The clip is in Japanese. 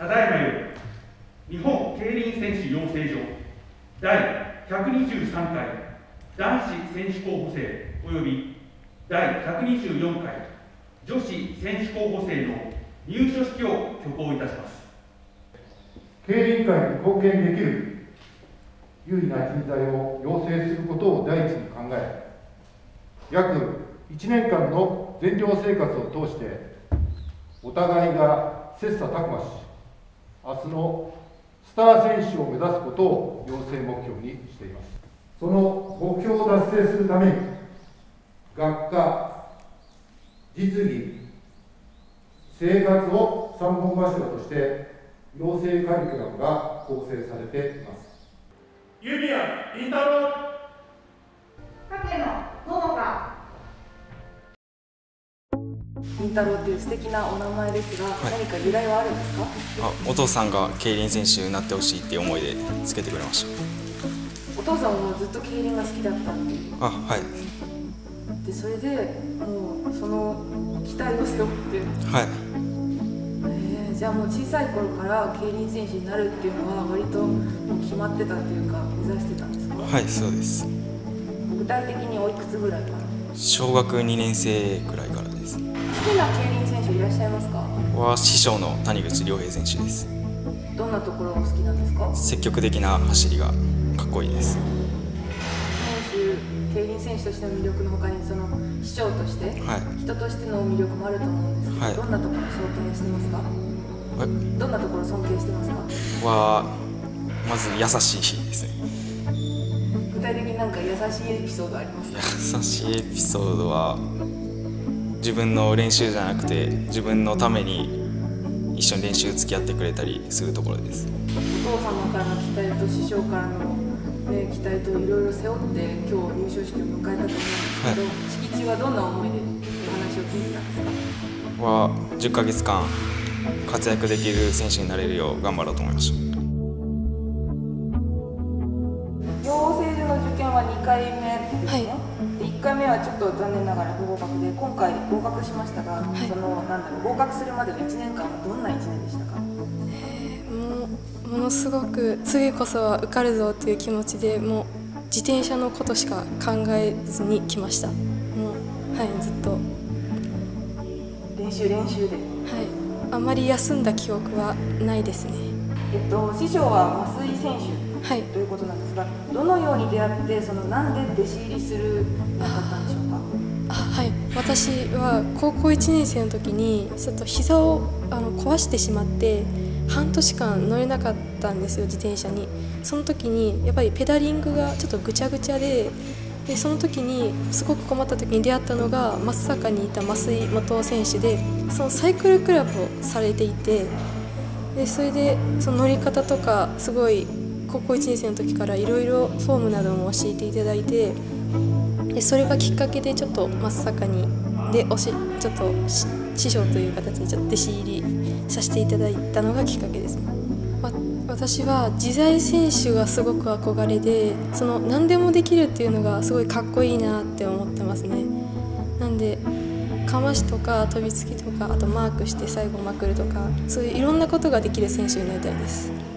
ただいまより日本競輪選手養成所第123回男子選手候補生および第124回女子選手候補生の入所式を挙行いたします。 競輪界に貢献できる有利な人材を養成することを第一に考え、約1年間の全寮生活を通して、お互いが切磋琢磨し、明日のスター選手を目指すことを養成目標にしています。その目標を達成するために、学科、実技、生活を三本柱として、養成カリキュラムが構成されています。 弓矢凛太郎、 竹野桃香。凛太郎っていう素敵なお名前ですが、何か由来はあるんですか？ お父さんが競輪選手になってほしいっていう思いでつけてくれました。 お父さんもずっと競輪が好きだったっていう。 はい。 でそれでもうその期待を背負って。 はい。 じゃあもう小さい頃から競輪選手になるっていうのは割ともう決まってたっていうか目指してたんですか？ はい、そうです。 具体的においくつぐらいから？ 小学2年生くらいからです。 好きな競輪選手いらっしゃいますか？ は師匠の谷口亮平選手です。 どんなところが好きなんですか？ 積極的な走りがかっこいいです。 競輪選手としての魅力の他にその師匠として、人としての魅力もあると思うんですけど、どんなところを尊敬してますか？どんなところを尊敬してますか？ はまず優しいですね。 具体的に何か優しいエピソードありますか？ 優しいエピソードは自分の練習じゃなくて自分のために一緒に練習付き合ってくれたりするところです。 お父様からの期待と師匠からの、期待といろいろ背負って今日入所式を迎えたと思うんですけど、敷地はどんな思いでお話を聞いてたんですか？ は10ヶ月間活躍できる選手になれるよう頑張ろうと思いました。 養成所の受験は2回目ですね。1回目はちょっと残念ながら不合格で、今回合格しましたが、合格するまでの1年間はどんな1年でしたか？ ものすごく次こそは受かるぞという気持ちで、もう自転車のことしか考えずに来ました。ずっと練習で。 あまり休んだ記憶はないですね。 師匠は増井選手、ということなんですが、どのように出会って、なんで弟子入りするようになったんでしょうか？ 私は高校1年生の時にちょっと膝を壊してしまって半年間乗れなかったんですよ、自転車に。その時にやっぱりペダリングがちょっとぐちゃぐちゃで、その時にすごく困った時に出会ったのが松阪にいた増井元選手で、そのサイクルクラブをされていて、それでその乗り方とかすごい高校1年生の時からいろいろフォームなども教えていただいて、それがきっかけでちょっと松阪にちょっと師匠という形でちょっと弟子入りさせていただいたのがきっかけです。私は自在選手がすごく憧れで、何でもできるっていうのがすごいかっこいいなって思ってますね。なんでかましとか飛びつきとか、あとマークして最後まくるとか、そういういろんなことができる選手になりたいです。